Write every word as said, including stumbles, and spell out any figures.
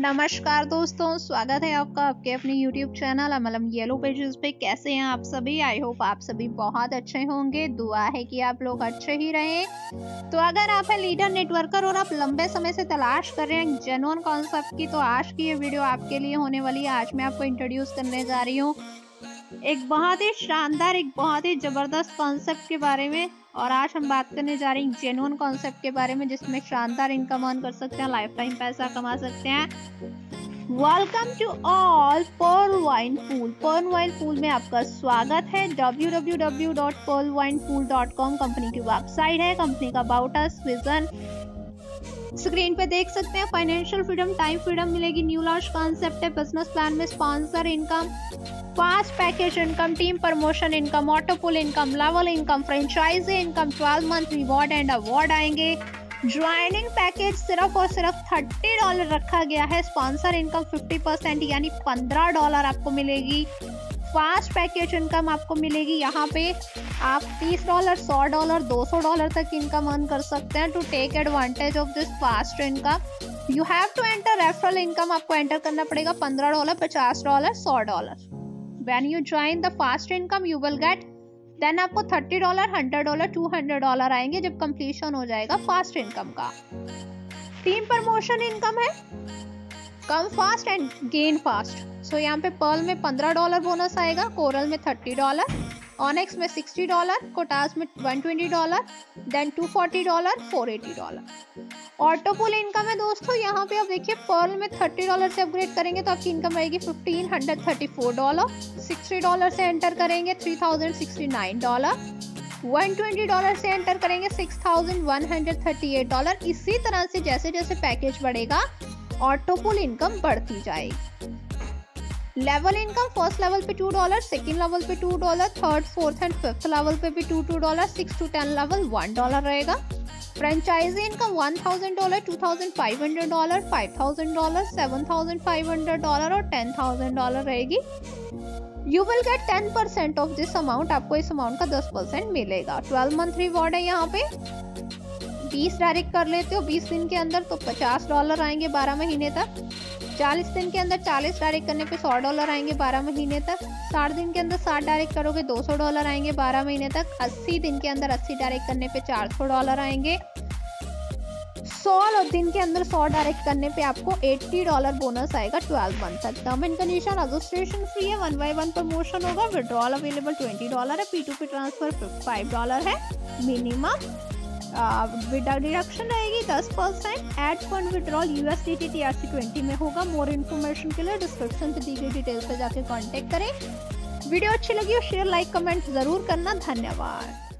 नमस्कार दोस्तों, स्वागत है आपका आपके अपने YouTube channel MLM yellow pages पे। कैसे हैं आप सभी? आई होप आप सभी बहुत अच्छे होंगे। दुआ है कि आप लोग अच्छे ही रहें। तो अगर आप हैं लीडर नेटवर्कर और आप लंबे समय से तलाश कर रहे हैं जेन्युइन कॉन्सेप्ट की, तो आज की ये वीडियो आपके लिए होने वाली है। आज मैं आपको इंट्रोड्यूस करने जा रही हूँ एक बहुत ही शानदार, एक बहुत ही जबरदस्त कॉन्सेप्ट के बारे में। और आज हम बात करने जा रहे हैं जेन्युइन कॉन्सेप्ट के बारे में, जिसमें शानदार इनकम अर्न कर सकते हैं, लाइफ टाइम पैसा कमा सकते हैं। Welcome to all pearl vine pool. Pearl vine pool में आपका स्वागत है। W W W dot pearl vine pool dot com company की वेबसाइट है। कंपनी का अबाउट अस, विजन स्क्रीन पे देख सकते हैं। फाइनेंशियल फ्रीडम, टाइम फ्रीडम मिलेगी, न्यू लॉन्च कॉन्सेप्ट है। बिजनेस प्लान में sponsor income, fast package income, team promotion income, auto pool income, level income, franchise income, twelve month reward and award आएंगे। Joining package सिर्फ और सिर्फ thirty dollar रखा गया है। स्पॉन्सर इनकम फिफ्टी परसेंट यानी पंद्रह डॉलर आपको मिलेगी। फास्ट पैकेज इनकम आपको मिलेगी। यहाँ पे आप तीस डॉलर, सौ डॉलर, दो सौ डॉलर तक इनकम अर्न कर सकते हैं। To take advantage of this fast income you have to enter referral income. आपको एंटर करना पड़ेगा पंद्रह डॉलर, पचास डॉलर, सौ dollar. When you join the fast income you will get, then आपको thirty dollar, hundred dollar, two hundred dollar आएंगे जब completion हो जाएगा फास्ट इनकम का। टीम प्रमोशन इनकम है, come fast and gain fast. So यहाँ पे पर्ल में पंद्रह डॉलर बोनस आएगा, कोरल में थर्टी डॉलर, ऑनेक्स में सिक्सटी डॉलर, कोटास में one twenty dollar, then two forty dollar, four eighty dollar. Auto pool income है दोस्तों। यहाँ पे आप देखिए पर्ल में थर्टी डॉलर से अपग्रेड करेंगे तो आपकी इनकम रहेगी fifteen hundred thirty four dollar. Sixty dollar से एंटर करेंगे three thousand sixty nine dollar. One twenty dollar से एंटर करेंगे six thousand one hundred thirty eight dollar. इसी तरह से जैसे जैसे पैकेज बढ़ेगा ऑटो पुल इनकम बढ़ती जाएगी। लेवल इनकम, फर्स्ट लेवल पे टू डॉलर, सेकेंड लेवल पे two dollar, third, fourth and fifth level पे भी two two dollar, six to ten level one dollar रहेगा। Franchise income one thousand dollar, two thousand five hundred dollar, five thousand dollar, seven thousand five hundred dollar और ten thousand dollar रहेगी। You will get ten percent of this amount. आपको इस amount का दस percent मिलेगा। Twelve month reward है। यहाँ पे बीस डायरेक्ट कर लेते हो बीस दिन के अंदर तो पचास डॉलर आएंगे बारह महीने तक। चालीस दिन के अंदर चालीस डायरेक्ट करने पे सौ डॉलर आएंगे बारह महीने तक। साठ दिन के अंदर साठ डायरेक्ट करोगे दो सौ डॉलर आएंगे बारह महीने तक। अस्सी दिन के अंदर अस्सी डायरेक्ट करने पे चार सौ डॉलर आएंगे। सौ दिन के अंदर सौ डायरेक्ट करने पे आपको अस्सी डॉलर बोनस आएगा ट्वेल्व मंथ तक। Term and condition, registration free है, वन बाय वन प्रमोशन होगा। विड्रॉल अवेलेबल ट्वेंटी डॉलर है। P to P transfer five dollar है मिनिमम। डिडक्शन रहेगी दस percent. Ad fund withdrawal USDT TRC twenty में होगा। मोर इन्फॉर्मेशन के लिए डिस्क्रिप्शन पे दी गई डिटेल्स पे जाके कांटेक्ट करें। वीडियो अच्छी लगी हो शेयर, लाइक, कमेंट जरूर करना। धन्यवाद।